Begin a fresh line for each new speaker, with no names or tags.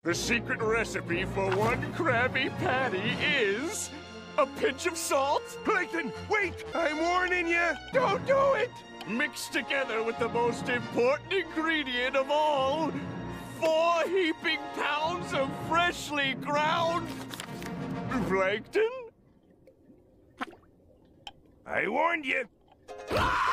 The secret recipe for one Krabby Patty is a pinch of salt.
Plankton, wait! I'm warning you!
Don't do it! Mixed together with the most important ingredient of all, 4 heaping pounds of freshly ground plankton.
I warned you!
Ah!